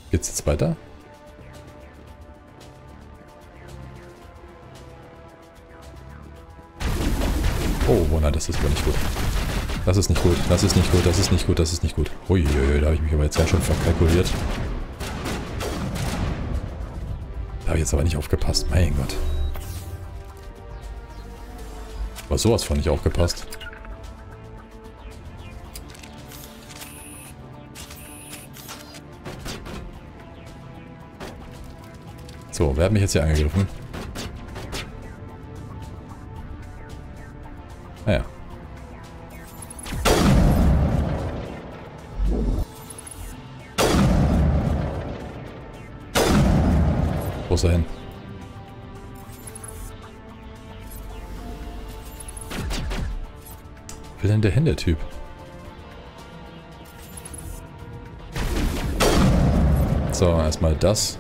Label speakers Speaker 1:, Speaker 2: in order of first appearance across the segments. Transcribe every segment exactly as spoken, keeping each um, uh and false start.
Speaker 1: Geht's jetzt weiter? Oh, oh nein, das ist aber nicht gut. Das ist nicht gut, das ist nicht gut, das ist nicht gut, das ist nicht gut. Uiuiui, da habe ich mich aber jetzt ganz schön verkalkuliert. Da habe ich jetzt aber nicht aufgepasst, mein Gott. Aber sowas von nicht aufgepasst. So, wer hat mich jetzt hier angegriffen? Naja. Wo ist er hin? Wo will denn der hin, der Typ? So, erstmal das.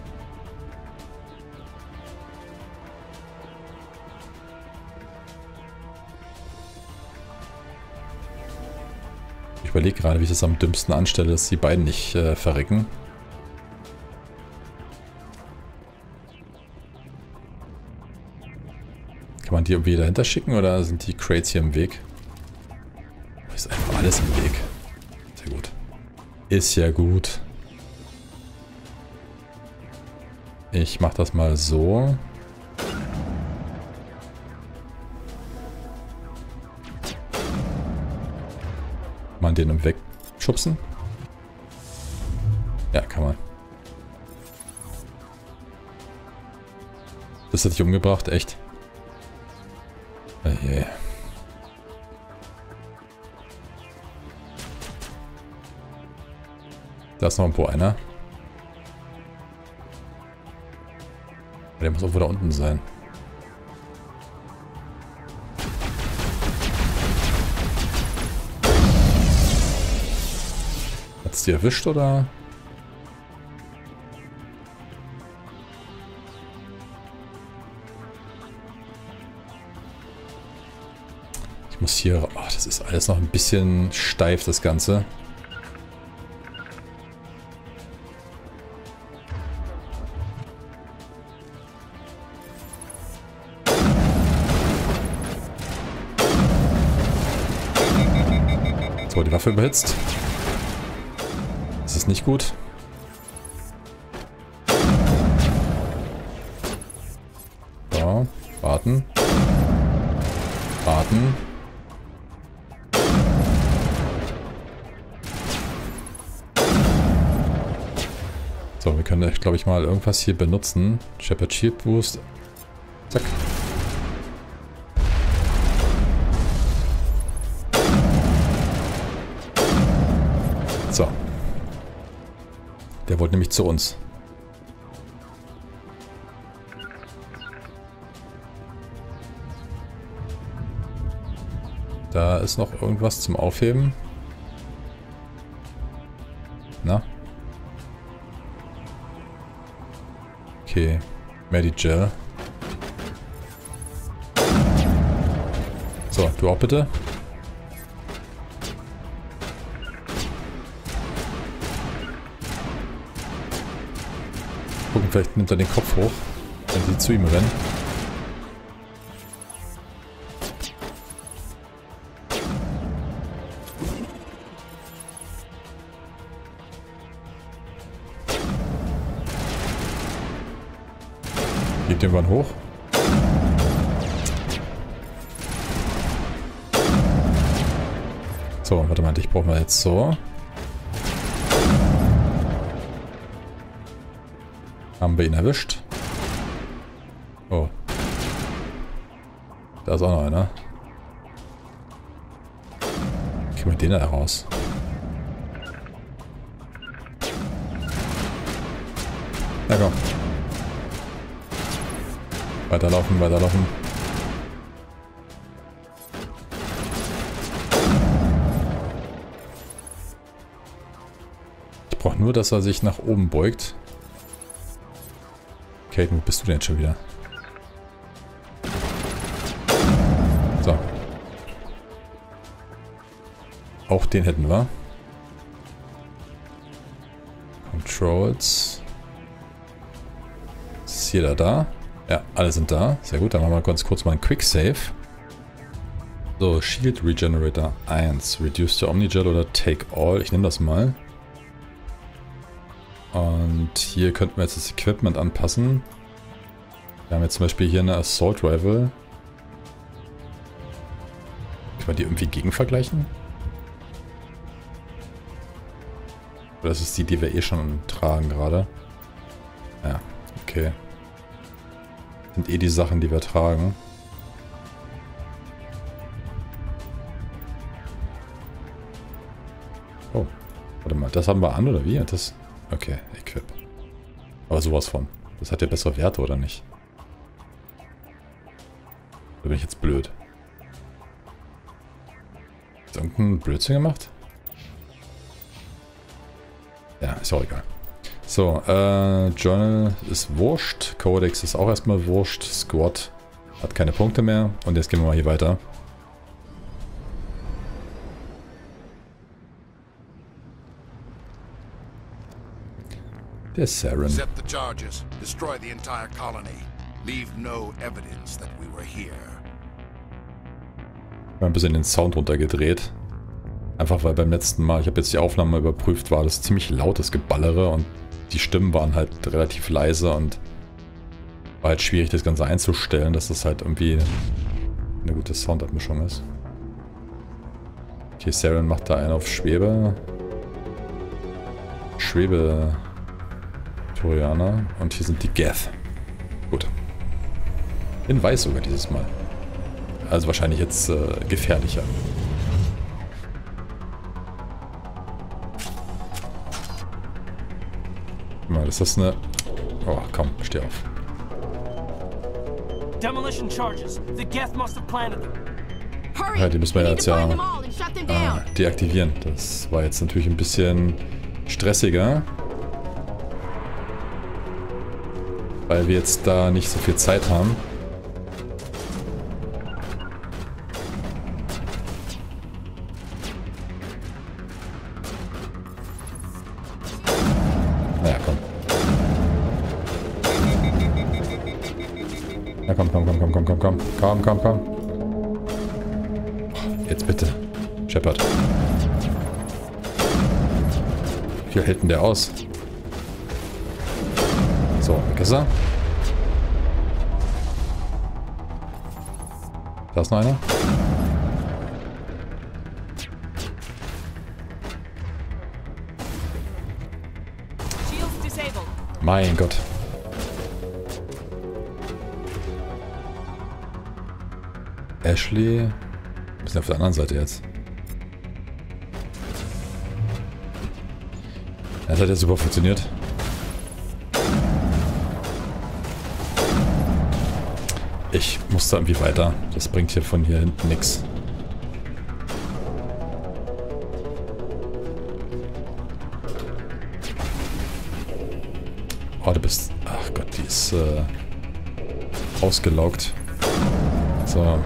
Speaker 1: Ich überlege gerade, wie ich das am dümmsten anstelle, dass die beiden nicht äh, verrecken. Kann man die irgendwie dahinter schicken oder sind die Crates hier im Weg? Ist einfach alles im Weg. Sehr gut. Ist ja gut. Ich mach das mal so. Man den wegschubsen? Ja, kann man. Das hat dich umgebracht, echt? Oh je. Da ist noch irgendwo einer. Der muss irgendwo da unten sein. Hat's die erwischt oder? Ich muss hier... Oh, das ist alles noch ein bisschen steif, das Ganze. So, die Waffe überhitzt. Das ist nicht gut. So, warten. Warten. So, wir können, glaube ich, mal irgendwas hier benutzen. Shepard Shield Boost. Zack. So. Der wollte nämlich zu uns. Da ist noch irgendwas zum Aufheben. Na? Okay. Medigel. So, du auch bitte. Gucken, vielleicht nimmt er den Kopf hoch, wenn sie zu ihm rennen. Geht irgendwann hoch. So, warte mal, dich brauchen wir jetzt so. Haben wir ihn erwischt. Oh. Da ist auch noch einer. Kriegen wir den da raus? Na komm. Weiterlaufen, weiterlaufen. Ich brauche nur, dass er sich nach oben beugt. Kate, wo bist du denn schon wieder? So. Auch den hätten wir. Controls. Ist jeder da? Ja, alle sind da. Sehr gut, dann machen wir ganz kurz mal einen Quick Save. So, Shield Regenerator eins. Reduce the Omnigel oder Take All. Ich nehme das mal. Und hier könnten wir jetzt das Equipment anpassen. Wir haben jetzt zum Beispiel hier eine Assault Rifle. Kann man die irgendwie gegenvergleichen? Oder ist es die, die wir eh schon tragen gerade? Ja, okay. Das sind eh die Sachen, die wir tragen. Oh, warte mal, das haben wir an oder wie? Das, okay, Equip. Aber sowas von. Das hat ja bessere Werte, oder nicht? Da bin ich jetzt blöd. Ist irgendein Blödsinn gemacht? Ja, ist auch egal. So, äh, Journal ist wurscht. Codex ist auch erstmal wurscht. Squad hat keine Punkte mehr. Und jetzt gehen wir mal hier weiter. Der Saren.
Speaker 2: Accept the charges. Destroy the entire colony. Leave no evidence that we were here.
Speaker 1: Ich habe ein bisschen den Sound runtergedreht. Einfach weil beim letzten Mal, ich habe jetzt die Aufnahme überprüft, war das ziemlich lautes Geballere und die Stimmen waren halt relativ leise und war halt schwierig, das Ganze einzustellen, dass das halt irgendwie eine gute Soundabmischung ist. Okay, Saren macht da einen auf Schwebe. Schwebe Torianer und hier sind die Geth. Gut. In weiß sogar dieses Mal. Also wahrscheinlich jetzt äh, gefährlicher. Mal, ist das eine... Oh, komm, steh auf.
Speaker 3: Demolition charges. The Geth must have planted them.
Speaker 1: Ja, die müssen wir jetzt ja ah, deaktivieren. Das war jetzt natürlich ein bisschen stressiger. Weil wir jetzt da nicht so viel Zeit haben. Naja, komm. Na komm, komm, komm, komm, komm, komm, komm, komm, komm, komm. Jetzt bitte. Shepard. Wie viel hält denn der aus? So, weg ist er. Da ist noch einer. Mein Gott. Ashley. Wir sind auf der anderen Seite jetzt. Das hat ja super funktioniert. Ich muss da irgendwie weiter. Das bringt hier von hier hinten nichts. Oh, du bist... Ach Gott, die ist äh, ausgelaugt. So.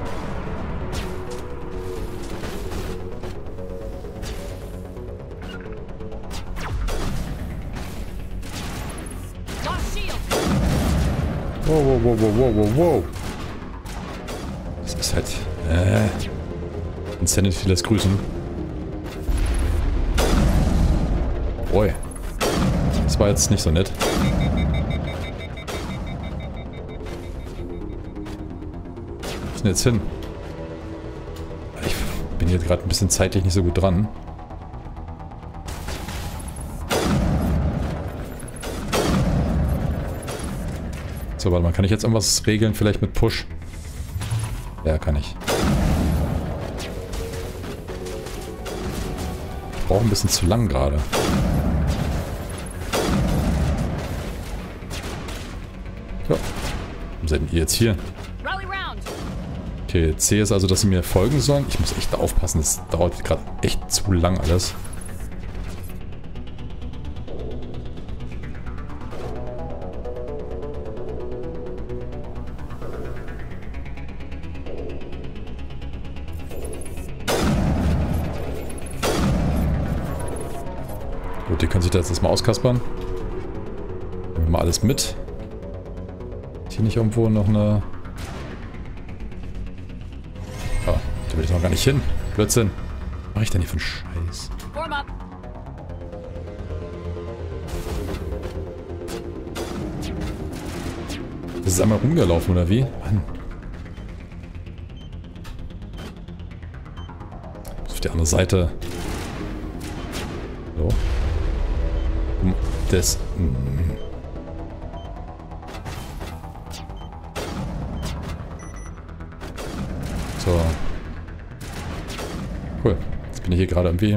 Speaker 1: Wow, wow, wow, wow, wow, wow. Das ist halt... Äh... Insanity lässt grüßen. Oi. Das war jetzt nicht so nett. Wo ist denn jetzt hin? Ich bin hier gerade ein bisschen zeitlich nicht so gut dran. So, warte mal, kann ich jetzt irgendwas regeln? Vielleicht mit Push? Ja, kann ich. Ich brauche ein bisschen zu lang gerade. So. Warum seid ihr jetzt hier? Okay, C ist also, dass sie mir folgen sollen. Ich muss echt aufpassen, das dauert gerade echt zu lang alles. können sich da jetzt erstmal auskaspern. Nehmen wir mal alles mit. Ist hier nicht irgendwo noch eine... Oh, da will ich noch gar nicht hin. Blödsinn. Was mache ich denn hier für einen Scheiß? Das ist einmal rumgelaufen, oder wie? Mann. Auf die andere Seite. So. Um das... So. Cool. Jetzt bin ich hier gerade irgendwie...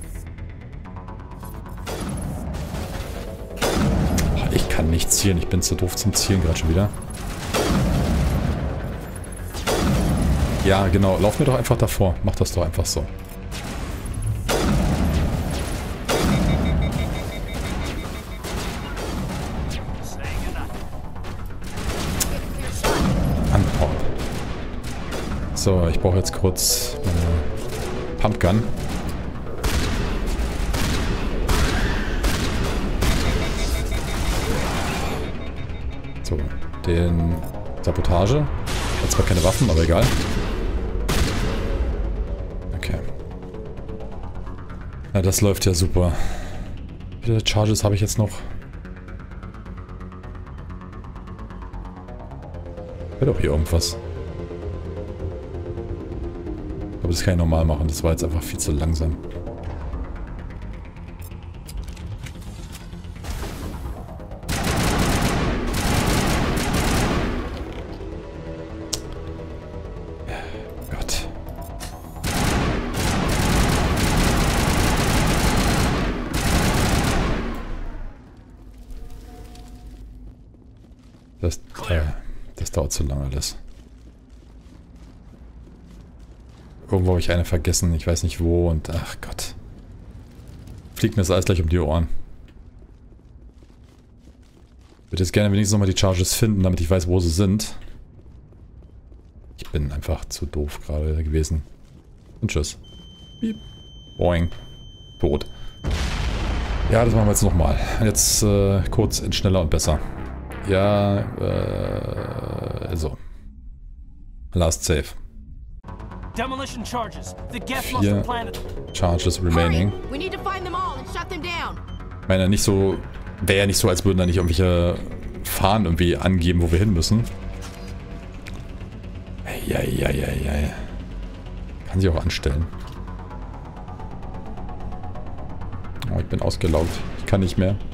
Speaker 1: Ich kann nicht zielen. Ich bin zu doof zum Zielen gerade schon wieder. Ja, genau. Lauf mir doch einfach davor. Mach das doch einfach so. Anhauen. So, ich brauche jetzt kurz meine Pumpgun. So, den Sabotage. Hat zwar keine Waffen, aber egal. Okay. Na, das läuft ja super. Wie viele Charges habe ich jetzt noch? Wäre doch hier irgendwas. Aber das kann ich normal machen. Das war jetzt einfach viel zu langsam. Gott. Das, äh, das dauert zu lange alles. Irgendwo habe ich eine vergessen, ich weiß nicht wo und ach Gott. Fliegt mir das alles gleich um die Ohren. Ich würde jetzt gerne wenigstens nochmal die Charges finden, damit ich weiß, wo sie sind. Ich bin einfach zu doof gerade gewesen. Und tschüss. Piep. Boing. Tot. Ja, das machen wir jetzt nochmal. Jetzt äh, kurz in schneller und besser. Ja, äh, so. Last save.
Speaker 3: Demolition charges. The Geth must have planted them.
Speaker 1: Charges remaining.
Speaker 4: We need to find them all and shut them down.
Speaker 1: Ich meine, nicht so, wäre ja nicht so, als würden da nicht irgendwelche Fahnen irgendwie angeben, wo wir hin müssen. Eieieiei. Kann sich auch anstellen. Oh, ich bin ausgelaugt. Ich kann nicht mehr.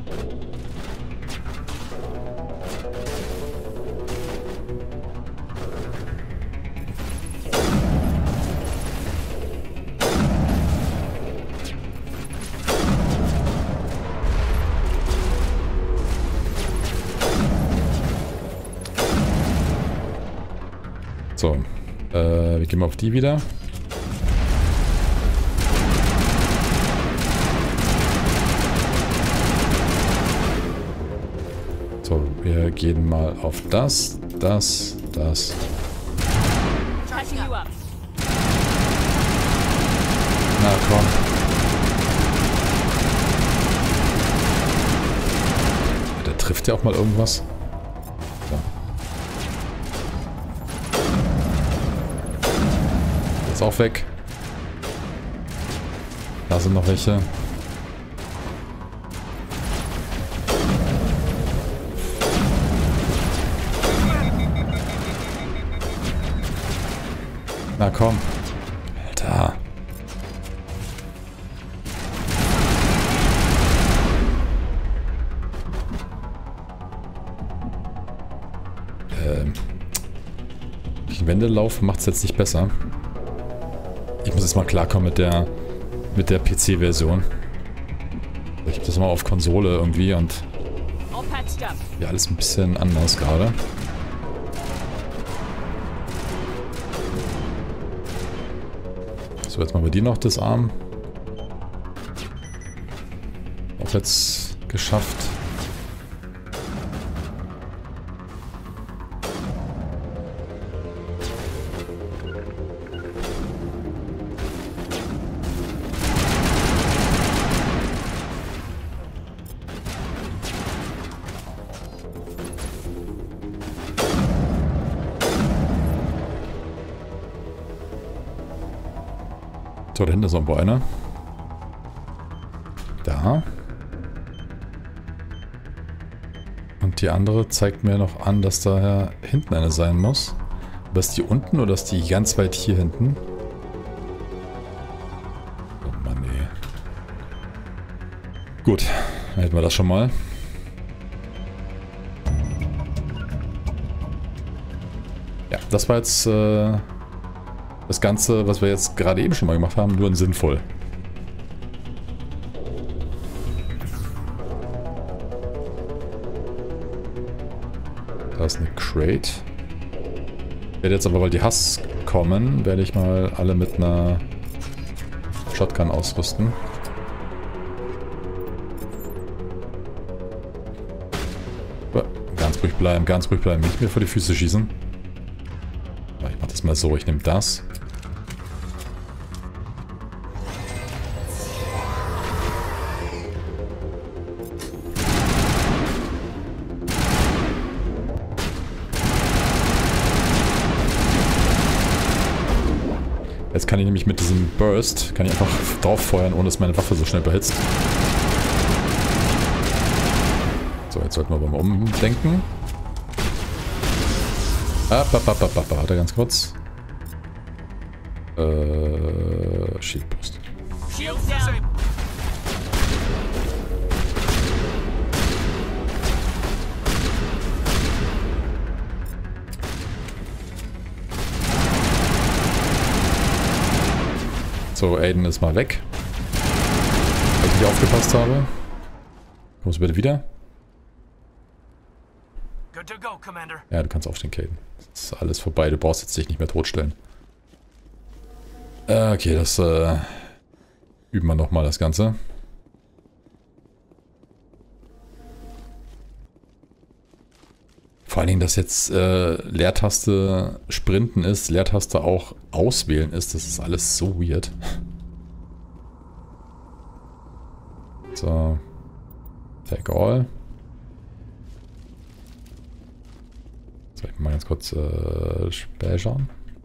Speaker 1: So, äh, wir gehen mal auf die wieder. So, wir gehen mal auf das, das, das. Na komm. Der trifft ja auch mal irgendwas. So. Ist auch weg. Da sind noch welche. Na komm. Alter. Ähm. Die Wände laufen macht es jetzt nicht besser. Ich muss jetzt mal klarkommen mit der mit der P C-Version. Ich habe das mal auf Konsole irgendwie und ja, alles ein bisschen anders gerade. So, jetzt machen wir die noch disarmen. Auch jetzt geschafft. So, da hinten ist irgendwo einer. Da. Und die andere zeigt mir noch an, dass da hinten eine sein muss. Aber ist die unten oder ist die ganz weit hier hinten? Oh Mann, ey. Gut, dann hätten wir das schon mal. Ja, das war jetzt äh, das Ganze, was wir jetzt gerade eben schon mal gemacht haben, nur in sinnvoll. Da ist eine Crate. Ich werde jetzt aber, weil die Hass kommen, werde ich mal alle mit einer Shotgun ausrüsten. Ganz ruhig bleiben, ganz ruhig bleiben. Nicht mehr vor die Füße schießen. Ich mache das mal so, ich nehme das. Jetzt kann ich nämlich mit diesem Burst, kann ich einfach drauf feuern, ohne dass meine Waffe so schnell behitzt. So, jetzt sollten wir aber mal umdenken. Ah, ba, ba, ba, ba, ba. Warte ganz kurz. Äh, Schildpost.
Speaker 3: Shields down.
Speaker 1: So, Aiden ist mal weg. Weil ich nicht aufgepasst habe. Kommst du bitte wieder?
Speaker 3: Good to go, Commander.
Speaker 1: Ja, du kannst aufstehen, Aiden. Das ist alles vorbei. Du brauchst jetzt dich nicht mehr totstellen. Äh, okay, das äh, üben wir nochmal das Ganze. Vor allen Dingen, dass jetzt äh, Leertaste Sprinten ist, Leertaste auch Auswählen ist. Das ist alles so weird. So. Take all. So, ich mal ganz kurz äh, speichern.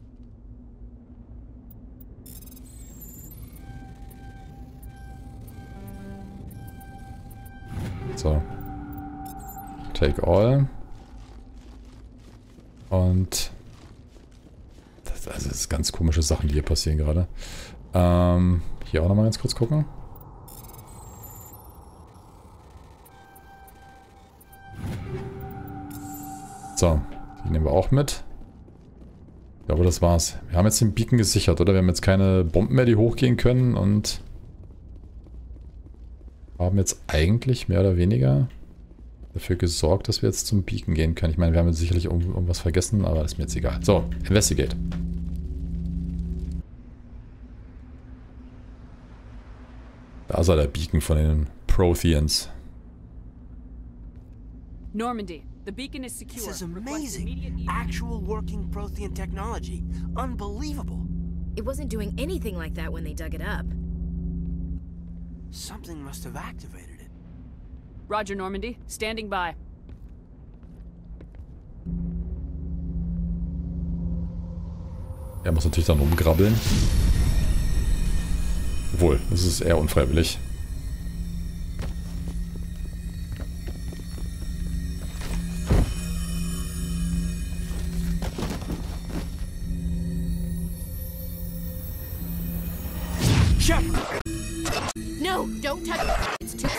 Speaker 1: So. Take all. Und das, also das sind ganz komische Sachen, die hier passieren gerade. Ähm, hier auch nochmal ganz kurz gucken. So, die nehmen wir auch mit. Ich glaube, das war's. Wir haben jetzt den Beacon gesichert, oder? Wir haben jetzt keine Bomben mehr, die hochgehen können und haben jetzt eigentlich mehr oder weniger dafür gesorgt, dass wir jetzt zum Beacon gehen können. Ich meine, wir haben jetzt sicherlich irgendwas vergessen, aber ist mir jetzt egal. So, investigate. Da ist er, der Beacon von den Protheans.
Speaker 5: Normandy, the beacon is secure.
Speaker 6: This is
Speaker 5: Request
Speaker 6: amazing.
Speaker 5: immediate-
Speaker 6: Actual working Prothean technology. Unbelievable.
Speaker 4: It wasn't doing anything like that when they dug it up.
Speaker 6: Something must have activated it.
Speaker 5: Roger, Normandy. Standing by.
Speaker 1: Er muss natürlich dann rumgrabbeln. Obwohl, das ist eher unfreiwillig.
Speaker 3: Shepard!
Speaker 4: No, don't touch it. It's too...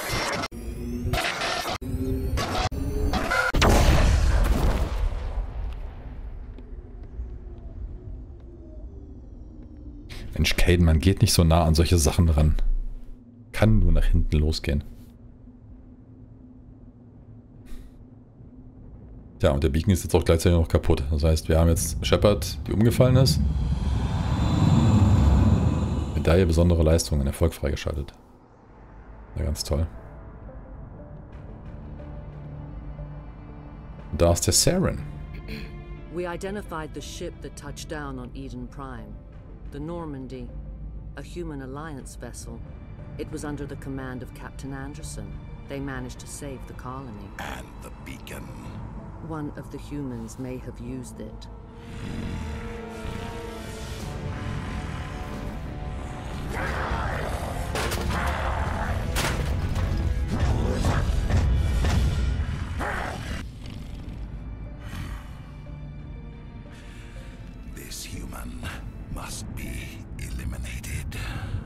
Speaker 1: Mensch, Caden, man geht nicht so nah an solche Sachen ran. Kann nur nach hinten losgehen. Tja, und der Beacon ist jetzt auch gleichzeitig noch kaputt. Das heißt, wir haben jetzt Shepard, die umgefallen ist. Medaille besondere Leistungen, Erfolg freigeschaltet. Ja, ganz toll. Und da ist der Saren.
Speaker 7: We identified the ship that touched down on Eden Prime. The Normandy, a human alliance vessel. It was under the command of Captain Anderson. They managed to save the colony.
Speaker 2: And the beacon.
Speaker 7: One of the humans may have used it.
Speaker 2: eliminated.